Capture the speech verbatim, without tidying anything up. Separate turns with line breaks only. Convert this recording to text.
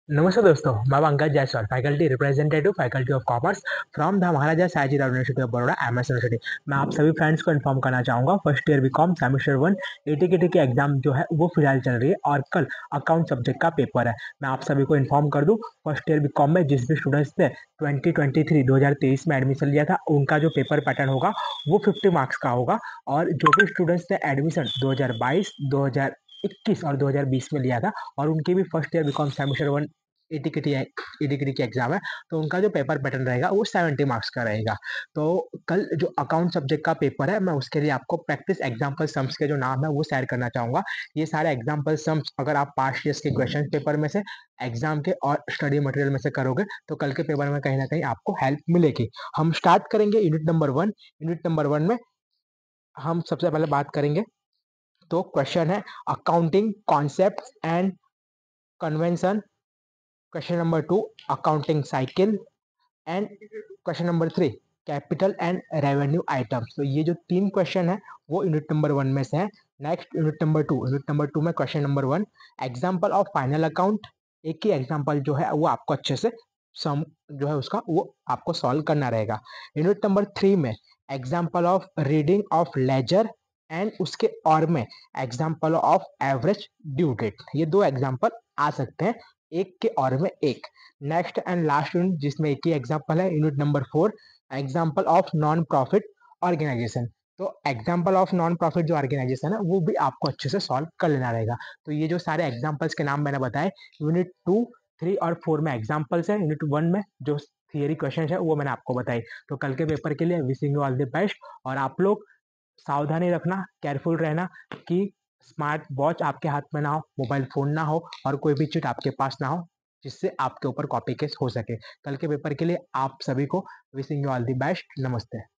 नमस्ते दोस्तों, मैं Pankaj Jaiswal, faculty representative, faculty of commerce from the Maharaja Sayajirao university of Baroda, MS university. मैं आप सभी फ्रेंड्स को इन्फॉर्म करना चाहूँगा, first year BCom semester one ATKT की एग्जाम जो है वो फिलहाल चल रही है और कल अकाउंट सब्जेक्ट का पेपर है। मैं आप सभी को इन्फॉर्म कर दूँ, फर्स्ट ईयर बीकॉम में जिस भी स्टूडेंट्स ने ट्वेंटी ट्वेंटी थ्री दो हज़ार तेईस में एडमिशन लिया था, उनका जो पेपर पैटर्न होगा वो फिफ्टी मार्क्स का होगा। और जो भी स्टूडेंट्स ने एडमिशन दो हज़ार बाईस, दो हज़ार इक्कीस और दो हज़ार बीस में लिया था और उनके भी first year BCom semester one ATKT है एटीकेटी की एग्जाम है, तो उनका जो पेपर पैटर्न रहेगा वो सेवेंटी मार्क्स का रहेगा। तो कल जो अकाउंट सब्जेक्ट का पेपर है, मैं उसके लिए आपको प्रैक्टिस एग्जाम्पल सम्स के जो नाम है वो शेयर करना चाहूंगा। ये सारे एग्जाम्पल सम्स अगर आप पास्ट ईयर्स के क्वेश्चन पेपर में से, एग्जाम के और स्टडी मटेरियल में से करोगे तो कल के पेपर में कहीं ना कहीं आपको हेल्प मिलेगी। हम स्टार्ट करेंगे unit number one. Unit number one में हम सबसे पहले बात करेंगे, तो क्वेश्चन है accounting concept and convention. Question number two, accounting cycle. And question number three, capital and revenue items. तो ये जो तीन क्वेश्चन है वो यूनिट नंबर वन में से है। Next unit number two. Unit number two में question number one, example of final account. एक ही एग्जाम्पल जो है वो आपको अच्छे से सम जो है उसका वो आपको सॉल्व करना रहेगा। यूनिट नंबर थ्री में example of reading of ledger and उसके और में example of average due date. ये दो एग्जाम्पल आ सकते हैं, एक के और में एक। नेक्स्ट एंड लास्ट यूनिट जिसमें एक ही एग्जांपल है, unit number four, example of non profit organisation. तो एग्जांपल ऑफ नॉन प्रॉफिट जो ऑर्गेनाइजेशन है वो भी आपको अच्छे से सॉल्व कर लेना रहेगा। तो ये जो सारे एग्जांपल्स के नाम मैंने बताए, यूनिट टू, थ्री और फोर में एग्जांपल्स है। यूनिट वन में जो थियरी क्वेश्चन है वो मैंने आपको बताई। तो कल के पेपर के लिए wishing you all the best. और आप लोग सावधानी रखना, केयरफुल रहना कि स्मार्ट वॉच आपके हाथ में ना हो, मोबाइल फोन ना हो और कोई भी चीट आपके पास ना हो जिससे आपके ऊपर कॉपी केस हो सके। कल के पेपर के लिए आप सभी को wishing you all the best. नमस्ते।